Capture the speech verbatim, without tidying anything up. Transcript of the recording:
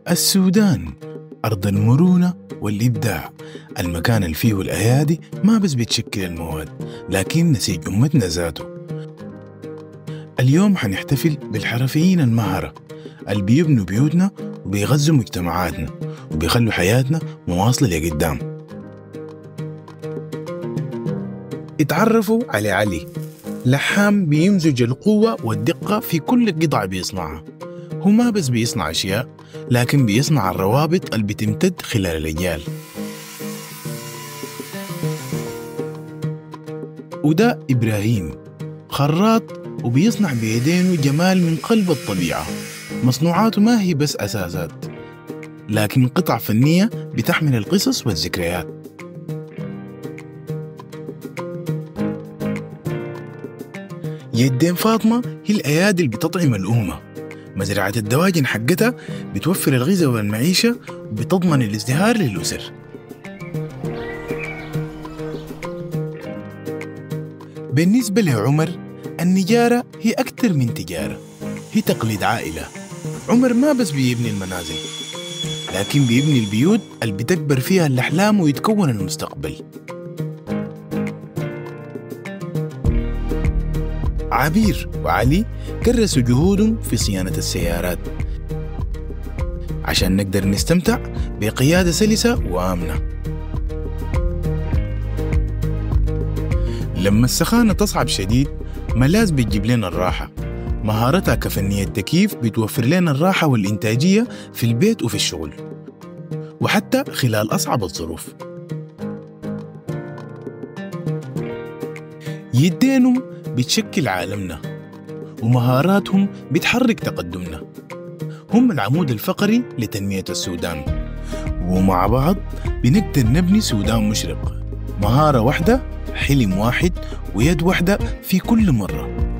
السودان أرض المرونة والإبداع، المكان اللي فيه الأيادي ما بس بتشكل المواد لكن نسيج أمتنا ذاته. اليوم حنحتفل بالحرفيين المهرة اللي بيبنوا بيوتنا وبيغذوا مجتمعاتنا وبيخلوا حياتنا مواصلة لقدام. اتعرفوا على علي، لحام بيمزج القوة والدقة في كل قطعة بيصنعها. هو ما بس بيصنع أشياء لكن بيصنع الروابط اللي بتمتد خلال الأجيال. وده إبراهيم، خراط وبيصنع بيدينه جمال من قلب الطبيعة. مصنوعاته ما هي بس أساسات لكن قطع فنية بتحمل القصص والذكريات. يدين فاطمة هي الأيادي اللي بتطعم الأمة. مزرعة الدواجن حقتها بتوفر الغذاء والمعيشة وبتضمن الازدهار للأسر. بالنسبة لعمر، النجارة هي أكثر من تجارة، هي تقليد عائلة. عمر ما بس بيبني المنازل لكن بيبني البيوت اللي بتكبر فيها الأحلام ويتكون المستقبل. عبير وعلي كرسوا جهودهم في صيانة السيارات عشان نقدر نستمتع بقيادة سلسة وآمنة. لما السخانة تصعب شديد، ملاذ بتجيب لنا الراحة. مهارتها كفنية تكييف بتوفر لنا الراحة والإنتاجية في البيت وفي الشغل وحتى خلال أصعب الظروف. يدينهم بتشكل عالمنا ومهاراتهم بتحرك تقدمنا. هم العمود الفقري لتنمية السودان، ومع بعض بنقدر نبني سودان مشرق. مهارة واحدة، حلم واحد، ويد واحدة في كل مرة.